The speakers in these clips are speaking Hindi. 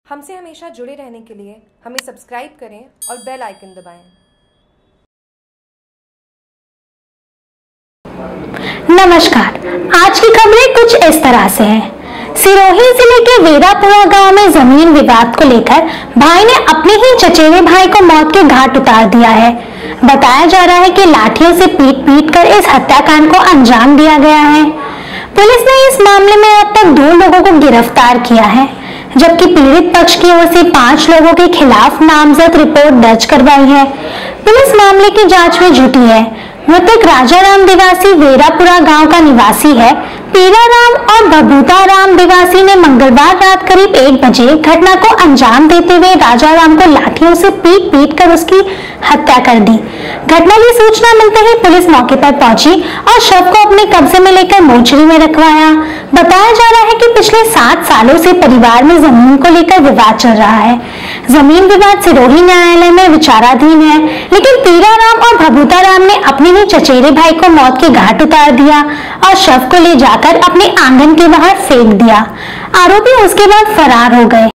हमसे हमेशा जुड़े रहने के लिए हमें सब्सक्राइब करें और बेल आइकन दबाएं। नमस्कार, आज की खबरें कुछ इस तरह से हैं। सिरोही जिले के वेरापुरा गांव में जमीन विवाद को लेकर भाई ने अपने ही चचेरे भाई को मौत के घाट उतार दिया है। बताया जा रहा है कि लाठियों से पीट कर इस हत्याकांड को अंजाम दिया गया है। पुलिस ने इस मामले में अब तक 2 लोगों को गिरफ्तार किया है, जबकि पीड़ित पक्ष की ओर से 5 लोगों के खिलाफ नामजद रिपोर्ट दर्ज करवाई है। पुलिस मामले की जांच में जुटी है। मृतक राजाराम निवासी वेरापुरा गांव का निवासी है। पीराराम और बबूताराम निवासी ने मंगलवार रात करीब 1 बजे घटना को अंजाम देते हुए राजाराम को लाठियों से पीट कर उसकी हत्या कर दी। घटना की सूचना मिलते ही पुलिस मौके पर पहुंची और शव को अपने कब्जे में लेकर मोर्चरी में रखवाया। बताया जा रहा है कि पिछले 7 सालों से परिवार में जमीन को लेकर विवाद चल रहा है। जमीन विवाद सिरोही न्यायालय में विचाराधीन है, लेकिन पीराराम और बबूताराम ने अपने ही चचेरे भाई को मौत के घाट उतार दिया और शव को ले जाकर अपने आंगन के बाहर फेंक दिया। आरोपी उसके बाद फरार हो गए।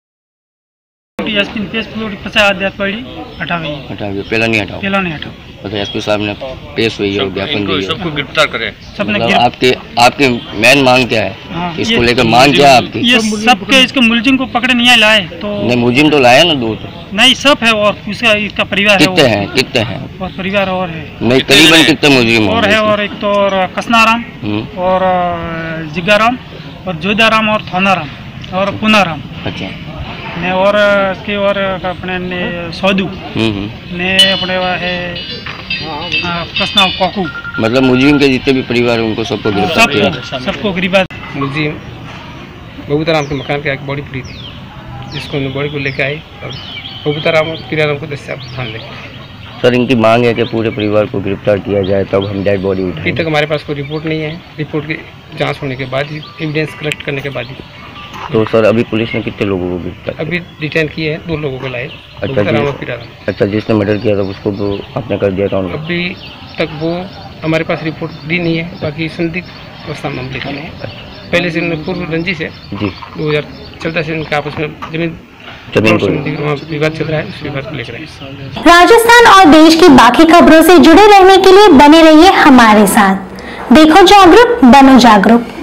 पहला नहीं हटाओ। मतलब एसपी साहब ने पेश हुई है, ज्ञापन दी है, सबको गिरफ्तार करें। मतलब आपके मेन मांग क्या है? हाँ, इसको लेकर मांग क्या है आपकी? ये सबके इसके मुलजिम को पकड़े नहीं लाए तो नहीं, मुलजिम तो लाया ना 2 नहीं, सब है और इसका परिवार कितने हैं और परिवार और है नहीं, करीबन कितने मुलजिम और है? और एक तो कसनाराम और जिगाराम और जोधाराम और थोनाराम और पुनाराम। अच्छा ने और इसके और अपने ने सौदू ने अपने है कसना कोकू। मतलब मुलजिम के जितने भी परिवार है उनको सबको गिरफ्तार किया, सबको गिरफ्तार। मुलजिम बबूताराम के मकान के बॉडी पड़ी थी, जिसको बॉडी को लेकर आई और बबूताराम और पीराराम को थाने लेके। सर, इनकी मांग है कि पूरे परिवार को गिरफ्तार किया जाए, तब हम डेड बॉडी उठाएं। अभी तक हमारे पास कोई रिपोर्ट नहीं है। रिपोर्ट की जांच होने के बाद ही, एविडेंस कलेक्ट करने के बाद ही। तो सर, अभी पुलिस ने कितने लोगों को गिरफ्तार? अभी डिटेन किए हैं, 2 लोगों को लाए। अच्छा, जिसने मर्डर किया था उसको तो आपने कर दिया था? अभी तक वो हमारे पास रिपोर्ट दी नहीं है। बाकी संदिग्ध अवस्था मामले का है। पहले से उन्हें पूर्व रंजिश है जी। 2014 से उनका आपस में जमीन विवाद चल रहा है, उस विवाद को लेकर। राजस्थान और देश की बाकी खबरों से जुड़े रहने के लिए बने रहिए हमारे साथ। देखो जागरूक, बनो जागरूक।